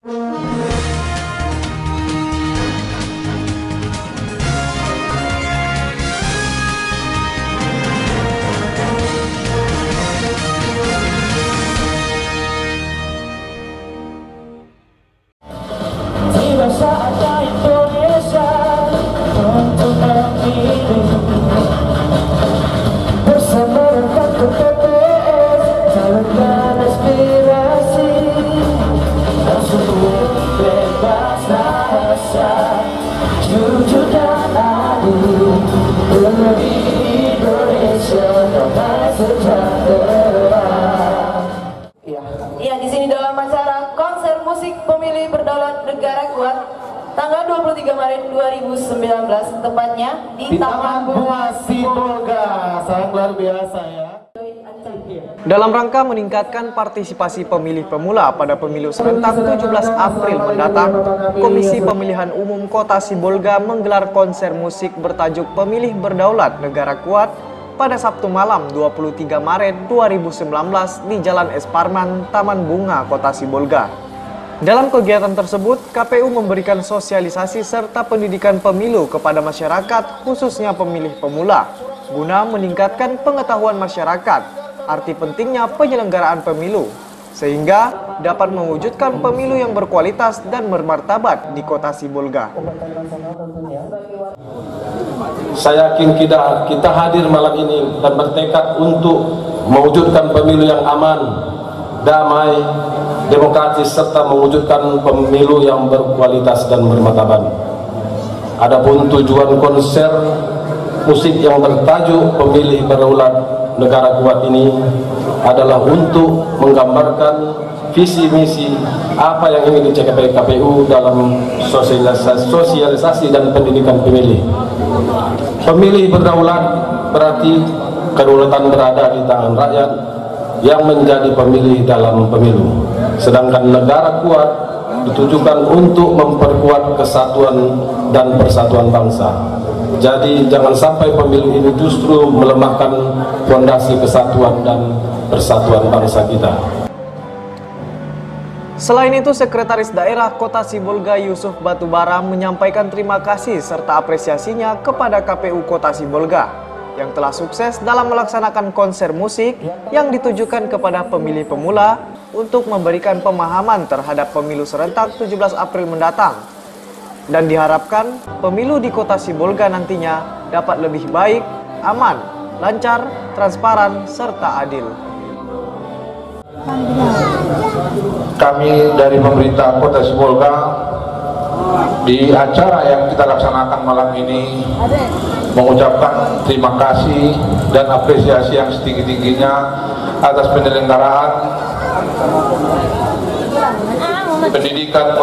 Tiba saatnya Indonesia untuk memilih bersama rekan ke TPS, salurkan aspirasi dan semua bebas rasa, jujur dan adil demi Indonesia damai sejahtera. Ya, di sini dalam acara konser musik pemilih berdaulat negara kuat tanggal 23 Maret 2019, tepatnya di Taman Bunga Sibolga. Sangat luar biasa ya. Dalam rangka meningkatkan partisipasi pemilih pemula pada pemilu serentak 17 April mendatang, Komisi Pemilihan Umum Kota Sibolga menggelar konser musik bertajuk Pemilih Berdaulat Negara Kuat pada Sabtu malam 23 Maret 2019 di Jalan Es Parman, Taman Bunga, Kota Sibolga. Dalam kegiatan tersebut, KPU memberikan sosialisasi serta pendidikan pemilu kepada masyarakat, khususnya pemilih pemula, guna meningkatkan pengetahuan masyarakat, arti pentingnya penyelenggaraan pemilu, sehingga dapat mewujudkan pemilu yang berkualitas dan bermartabat di Kota Sibolga. Saya yakin kita hadir malam ini dan bertekad untuk mewujudkan pemilu yang aman, damai, demokratis, serta mewujudkan pemilu yang berkualitas dan bermartabat. Adapun tujuan konser musik yang bertajuk Pemilih Berdaulat Negara Kuat ini adalah untuk menggambarkan visi misi apa yang ingin dicapai KPU dalam sosialisasi dan pendidikan pemilih. Pemilih berdaulat berarti kedaulatan berada di tangan rakyat yang menjadi pemilih dalam pemilu. Sedangkan negara kuat ditujukan untuk memperkuat kesatuan dan persatuan bangsa. Jadi jangan sampai pemilu ini justru melemahkan fondasi kesatuan dan persatuan bangsa kita. Selain itu, Sekretaris Daerah Kota Sibolga Yusuf Batubara menyampaikan terima kasih serta apresiasinya kepada KPU Kota Sibolga yang telah sukses dalam melaksanakan konser musik yang ditujukan kepada pemilih pemula untuk memberikan pemahaman terhadap pemilu serentak 17 April mendatang. Dan diharapkan pemilu di Kota Sibolga nantinya dapat lebih baik, aman, lancar, transparan, serta adil. Kami dari pemerintah Kota Sibolga di acara yang kita laksanakan malam ini mengucapkan terima kasih dan apresiasi yang setinggi-tingginya atas penyelenggaraan pendidikan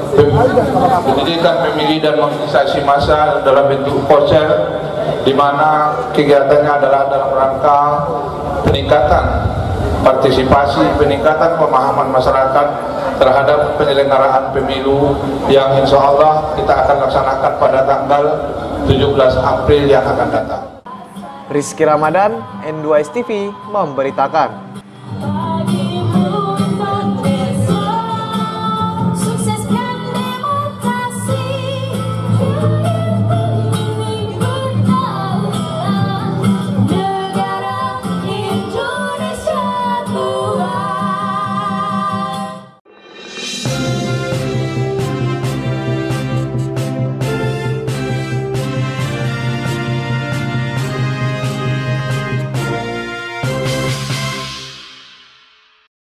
pemilih dan mobilisasi massa dalam bentuk konser, di mana kegiatannya adalah dalam rangka peningkatan partisipasi, peningkatan pemahaman masyarakat terhadap penyelenggaraan pemilu yang insya Allah kita akan laksanakan pada tanggal 17 April yang akan datang. Rizky Ramadan, N2S TV memberitakan.